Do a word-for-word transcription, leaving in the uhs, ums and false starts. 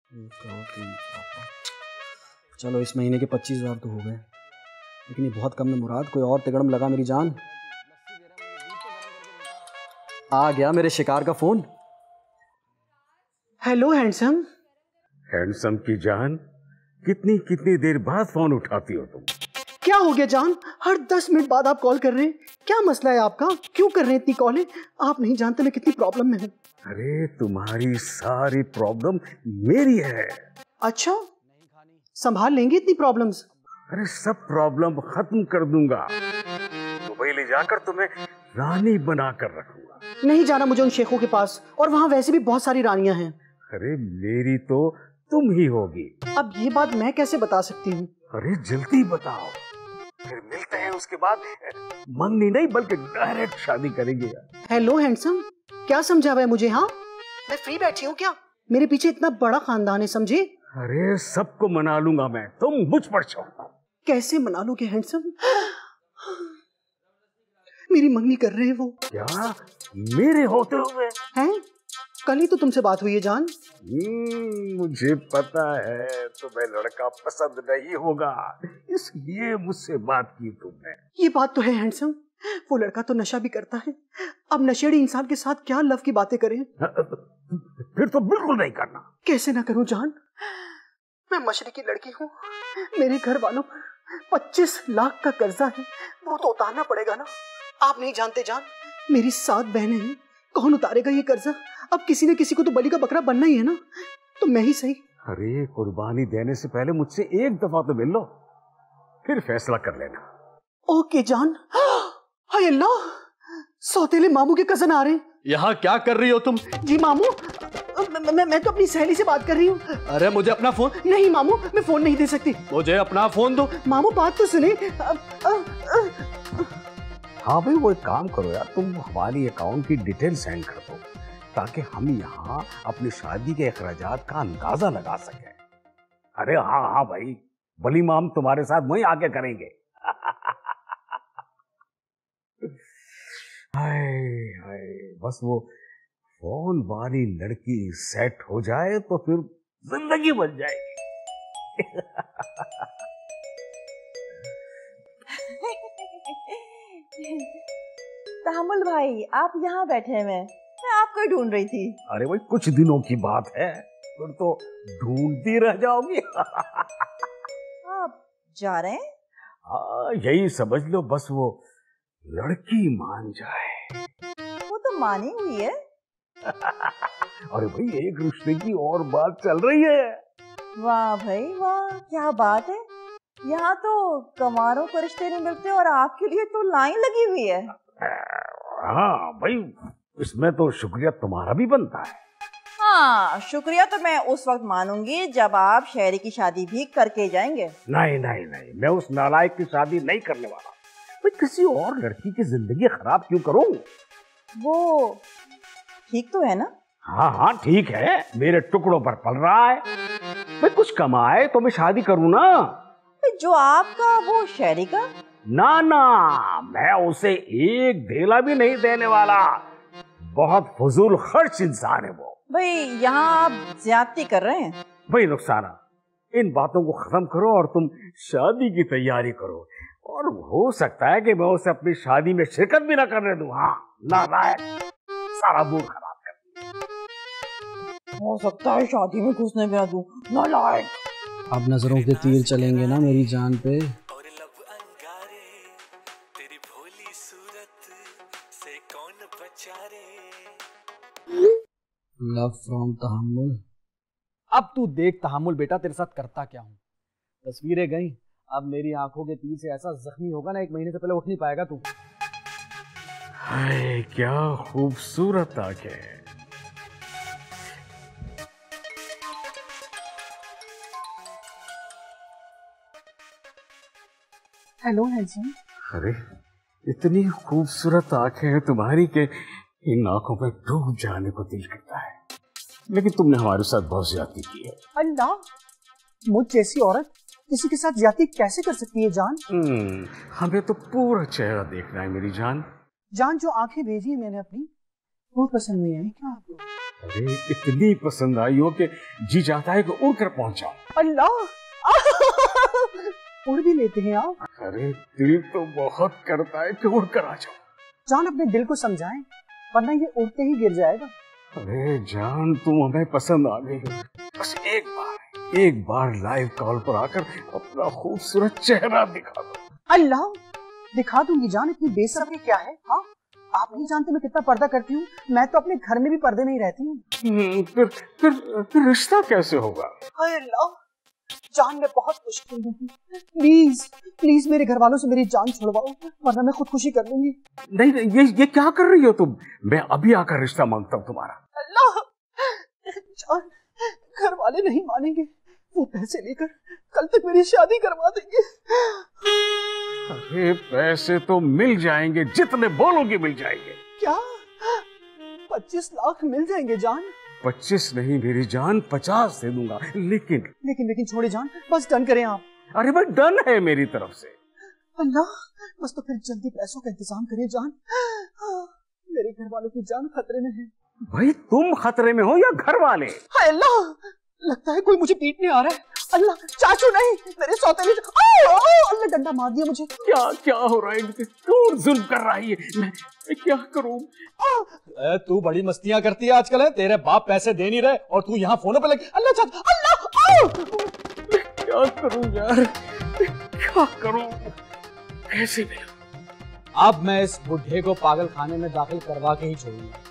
चलो इस महीने के पच्चीस हजार तो हो गए, लेकिन ये बहुत कम है मुराद, कोई और तिगड़म लगा मेरी जान। आ गया मेरे शिकार का फोन। Hello handsome. हैंडसम की जान, कितनी कितनी देर बाद फोन उठाती हो तुम? क्या हो गया जान, हर दस मिनट बाद आप कॉल कर रहे हैं, क्या मसला है आपका? क्यों कर रहे हैं इतनी कॉलें? आप नहीं जानते मैं कितनी प्रॉब्लम में हूँ। अरे तुम्हारी सारी प्रॉब्लम मेरी है। अच्छा, संभाल लेंगे इतनी प्रॉब्लम्स? अरे सब प्रॉब्लम खत्म कर दूंगा, दुबई ले जाकर तुम्हें रानी बना कर रखूंगा। नहीं जाना मुझे उन शेखों के पास, और वहाँ वैसे भी बहुत सारी रानियां हैं। अरे मेरी तो तुम ही होगी। अब ये बात मैं कैसे बता सकती हूँ? अरे जल्दी बताओ, फिर मिलते हैं, उसके बाद मंगनी नहीं बल्कि डायरेक्ट शादी करेंगे। हेलो हैंडसम, क्या समझा हुआ है मुझे? हाँ, मैं फ्री बैठी हूँ क्या? मेरे पीछे इतना बड़ा खानदान है, समझे? अरे सबको मना लूंगा मैं, तुम मुझ पर छोड़ो। कैसे मना लोगे हैंडसम? मेरी मंगनी कर रहे हैं वो। क्या मेरे होते हुए? हैं? कल ही तो तुमसे बात हुई है जान। मुझे पता है तुम्हें लड़का पसंद नहीं होगा, इसलिए मुझसे बात की तुमने। ये बात तो है हैंडसम, वो लड़का तो नशा भी करता है। अब नशेड़ी इंसान के साथ क्या लव की बातें करें? फिर तो बिल्कुल नहीं करना। कैसे ना करूं जान, मैं मशरकी लड़की हूँ, मेरे घर वालों पर पच्चीस लाख का कर्जा है, वो तो उतारना पड़ेगा ना। आप नहीं जानते जान, मेरी सात बहनें हैं, कौन उतारेगा ये कर्जा? अब किसी न किसी को तो बलि का बकरा बनना ही है ना, तो मैं ही सही। अरे कुर्बानी देने से पहले मुझसे एक दफा तो मिल लो, फिर फैसला कर लेना। ओके जान। हाय अल्लाह, सौतेले मामू के कजन आ रहे हैं। यहाँ क्या कर रही हो तुम? जी मामू, मैं, मैं, मैं तो अपनी सहेली से बात कर रही हूँ। अरे मुझे अपना फोन। नहीं मामू, मैं फोन नहीं दे सकती। मुझे अपना फोन दो। मामू बात तो सुने। हाँ भाई, वो एक काम करो यार, तुम हमारी अकाउंट की डिटेल सेंड कर दो, ताकि हम यहाँ अपनी शादी के अखराजात का अंदाजा लगा सकें। अरे हाँ हाँ भाई, बली माम तुम्हारे साथ वहीं आके करेंगे। हाय हाय, बस वो फोन वाली लड़की सेट हो जाए तो फिर जिंदगी बन जाएगी। तामुल भाई, आप यहाँ बैठे हैं, मैं मैं आपको ही ढूंढ रही थी। अरे भाई कुछ दिनों की बात है, फिर तो ढूंढती रह जाओगी। आप जा रहे हैं? हाँ यही समझ लो, बस वो लड़की मान जाए। वो तो मानी हुई है। अरे भाई एक रिश्ते की और बात चल रही है। वाह भाई वाह, क्या बात है। यहाँ तो कमारों को रिश्ते नहीं मिलते और आपके लिए तो लाइन लगी हुई है। हाँ भाई, इसमें तो शुक्रिया तुम्हारा भी बनता है। हाँ, शुक्रिया तो मैं उस वक्त मानूंगी जब आप शहरी की शादी भी करके जाएंगे। नहीं नहीं नहीं, मैं उस नालायक की शादी नहीं करने वाला। मैं किसी और लड़की की जिंदगी खराब क्यों करूं? वो ठीक तो है ना? हाँ हाँ ठीक है, मेरे टुकड़ों पर पल रहा है। मैं कुछ कमाए तो मैं शादी करूं ना। जो आपका वो शहरी का? ना ना, मैं उसे एक ढेला भी नहीं देने वाला। बहुत फजूल खर्च इंसान है वो। भाई यहाँ आप ज्यादती कर रहे हैं। भाई रुखसाना, इन बातों को खत्म करो और तुम शादी की तैयारी करो, और हो सकता है कि मैं उसे अपनी शादी में शिरकत भी ना करने दूं। हाँ नालायक, सारा मूड खराब कर। हो सकता है शादी में घुसने भी ना दूं, नालायक। अब नजरों के तीर चलेंगे ना मेरी जान पे। लव फ्रॉम तहम्मुल। अब तू देख तहम्मुल बेटा, तेरे साथ करता क्या हूँ। तस्वीरें गई, अब मेरी आंखों के तीर से ऐसा जख्मी होगा ना, एक महीने से पहले उठ नहीं पाएगा तू। हाय क्या खूबसूरत आंखें। Hello handsome. अरे इतनी खूबसूरत आंखें हैं तुम्हारी के इन आंखों में डूब जाने को दिल करता है, लेकिन तुमने हमारे साथ बहुत ज्यादती की है। अल्लाह, मुझ जैसी औरत किसी के साथ ज्यादती कैसे कर सकती है जान? हम्म, हमें तो पूरा चेहरा देखना है मेरी जान। जान, जो आंखें भेजी है मैंने अपनी, वो पसंद नहीं आई क्या आपको? अरे इतनी पसंद आई हो कि जी चाहता है कि उड़ कर पहुंच जाओ। अल्लाह, उड़ भी लेते हैं आप? अरे दिल तो बहुत करता है कि उड़ कर आ जाओ। जान अपने दिल को समझाएं, वरना ये उड़ते ही गिर जाएगा। अरे जान तुम हमें पसंद आ गई हो, बस एक बार एक बार लाइव कॉल पर आकर अपना खूबसूरत चेहरा दिखा दो। अल्लाह, दिखा दूंगी जान, इतनी बेसब्री क्या है? हाँ, आप नहीं जानते मैं कितना पर्दा करती हूँ। मैं तो अपने घर में भी पर्दे में ही रहती हूँ। फिर फिर फिर रिश्ता कैसे होगा? हाय अल्लाह, जान मैं बहुत मुश्किल में हूँ। प्लीज प्लीज मेरे घर वालों से मेरी जान छुड़वाओ, वरना मैं खुदकुशी कर लूंगी। नहीं नहीं, ये ये क्या कर रही हो तुम? मैं अभी आकर रिश्ता मांगता हूँ तुम्हारा। अल्लाह, जान घर वाले नहीं मानेंगे, वो पैसे लेकर कल तक मेरी शादी करवा देंगे। अरे पैसे तो मिल जाएंगे, जितने बोलोगे मिल जाएंगे। क्या पच्चीस लाख मिल जाएंगे जान? पच्चीस नहीं मेरी जान, पचास दे दूंगा, लेकिन लेकिन लेकिन छोड़े जान, बस डन करें आप। अरे भाई डन है मेरी तरफ से। अल्लाह, बस तो फिर जल्दी पैसों का इंतजाम करें जान, मेरे घर वालों की जान खतरे में है। भाई तुम खतरे में हो या घर वाले? हाय अल्लाह, लगता है कोई मुझे पीटने आ रहा है। अल्लाह, चाचू नहीं, मेरे सौतेले, अल्लाह डंडा मार दिया मुझे। क्या क्या हो रहा है? कौन जुल्म कर रहा है? मैं, मैं क्या करूं? तू बड़ी मस्तियां करती है आजकल है, तेरे बाप पैसे दे नहीं रहे और तू यहाँ फोनों पे लग। अल्लाह चाचा, अल्लाह, क्या करूं यार, क्या करूं, कैसे मिलूं? अब मैं इस बुढ़े को पागल खाने में दाखिल करवा के ही छोड़ूंगा।